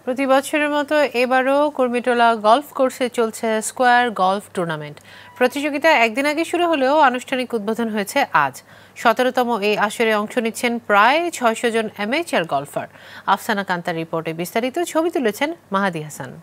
প্রতি বছরের মতো এবারও কুর্মিটোলা গলফ কোর্সে চলছে স্কয়ার গলফ টুর্নামেন্ট। প্রতিযোগিতা একদিন আগে শুরু হলেও আনুষ্ঠানিক উদ্বোধন হয়েছে আজ। 17তম এই আসরে অংশ নিচ্ছেন প্রায় 600 জন অ্যামেচার গলফার। আফসানা কান্তার রিপোর্টে বিস্তারিত, ছবি তুলেছেন মাহাদি হাসান।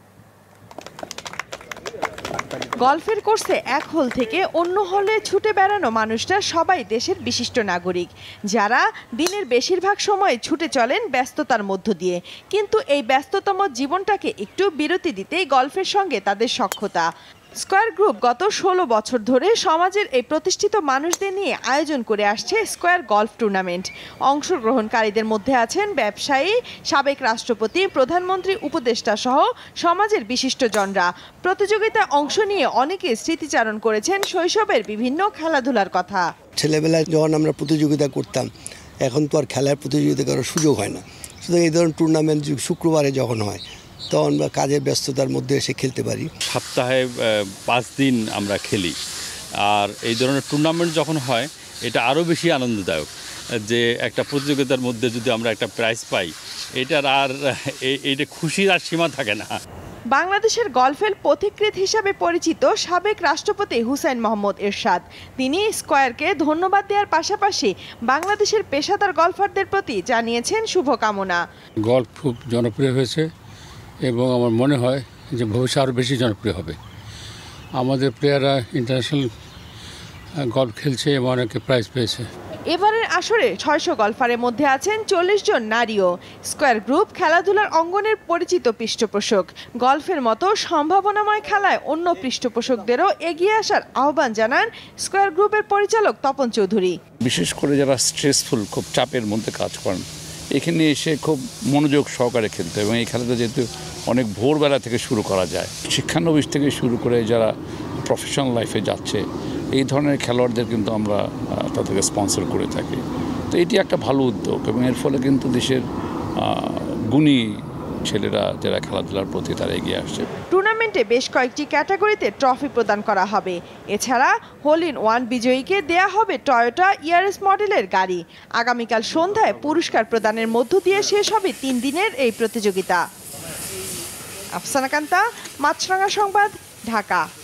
গলফের কোর্সে এক হল থেকে অন্য হলে ছুটে বেড়ানো মানুষরা সবাই দেশের বিশিষ্ট নাগরিক, যারা দিনের বেশিরভাগ সময় ছুটে চলেন ব্যস্ততার মধ্য দিয়ে। কিন্তু এই ব্যস্ততম জীবনটাকে একটু বিরতি দিতেই গলফের সঙ্গে তাদের সখ্যতা। স্কয়ার গ্রুপ গত 16 বছর ধরে সমাজের এই প্রতিষ্ঠিত মানুষদের নিয়ে আয়োজন করে আসছে স্কয়ার গলফ টুর্নামেন্ট। অংশগ্রহণকারীদের মধ্যে আছেন ব্যবসায়ী, সাবেক রাষ্ট্রপতি, প্রধানমন্ত্রী, উপদেষ্টা সহ সমাজের বিশিষ্টজনরা। প্রতিযোগিতায় অংশ নিয়ে অনেকে স্মৃতিচারণ করেছেন শৈশবের বিভিন্ন খেলাধুলার কথা। ছেলেবেলায় যখন আমরা প্রতিযোগিতা করতাম, এখন তো আর খেলার প্রতিযোগিতা করার সুযোগ হয় না। সুতরাং এই ধরনের টুর্নামেন্ট শুক্রবারে যখন হয় তখন আমরা কাজের ব্যস্ততার মধ্যে এসে খেলতে পারি। সপ্তাহে 5 দিন আমরা খেলি। আর এই ধরনের টুর্নামেন্ট যখন হয় এটা আরও বেশি আনন্দদায়ক, যে একটা প্রতিযোগিতার মধ্যে যদি আমরা একটা প্রাইজ পাই, এটার আর এইটা খুশির আর সীমা থাকে না। বাংলাদেশের গলফের পথিকৃৎ হিসাবে পরিচিত সাবেক রাষ্ট্রপতি হুসাইন মোহাম্মদ এরশাদ, তিনি স্কয়ারকে ধন্যবাদ দেওয়ার পাশাপাশি বাংলাদেশের পেশাদার গলফারদের প্রতি জানিয়েছেন শুভকামনা। গলফ খুব জনপ্রিয় হয়েছে এবং আমার মনে হয় যে ভবিষ্যতে আরও বেশি জনপ্রিয় হবে। আমাদের প্লেয়াররা ইন্টারন্যাশনাল গলফ খেলছে এবং অনেকে প্রাইজ পেয়েছে। এবারের আসরে 600 গলফারের মধ্যে আছেন 40 জন নারীও। স্কয়ার গ্রুপ খেলাধুলার অঙ্গনের পরিচিত পৃষ্ঠপোষক। গলফের মতো সম্ভাবনাময় খেলায় অন্য পৃষ্ঠপোষকদেরও এগিয়ে আসার আহ্বান জানান স্কয়ার গ্রুপের পরিচালক তপন চৌধুরী। বিশেষ করে যারা স্ট্রেসফুল, খুব চাপের মধ্যে কাজ করেন, এখানে এসে খুব মনোযোগ সহকারে খেলতে, এবং এই খেলাটা যেহেতু অনেক ভোরবেলা থেকে শুরু করা যায়, শিক্ষানবিশ থেকে শুরু করে যারা প্রফেশনাল লাইফে যাচ্ছে, এই ধরনের খেলোয়াড়দের কিন্তু আমরা তাদেরকে স্পন্সর করে থাকি। তো এটি একটা ভালো উদ্যোগ, এবং এর ফলে কিন্তু দেশের গুণী ছেলেরা যারা খেলাধুলার প্রতি তারা এগিয়ে আসছে। টুর্নামেন্টে বেশ কয়েকটি ক্যাটাগরিতে ট্রফি প্রদান করা হবে। এছাড়া হোল ইন ওয়ান বিজয়ীকে দেয়া হবে টয়োটা ইয়ারিস মডেলের গাড়ি। আগামীকাল সন্ধ্যায় পুরস্কার প্রদানের মধ্য দিয়ে শেষ হবে 3 দিনের এই প্রতিযোগিতা। আফসানা কান্তা, মাছরাঙা সংবাদ, ঢাকা।